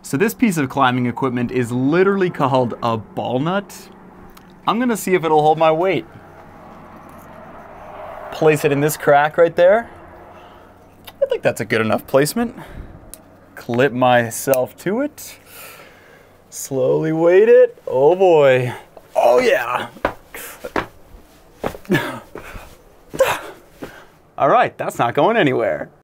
So this piece of climbing equipment is literally called a ball nut. I'm gonna see if it'll hold my weight. Place it in this crack right there. I think that's a good enough placement. Clip myself to it. Slowly weight it. Oh boy. Oh yeah. All right, that's not going anywhere.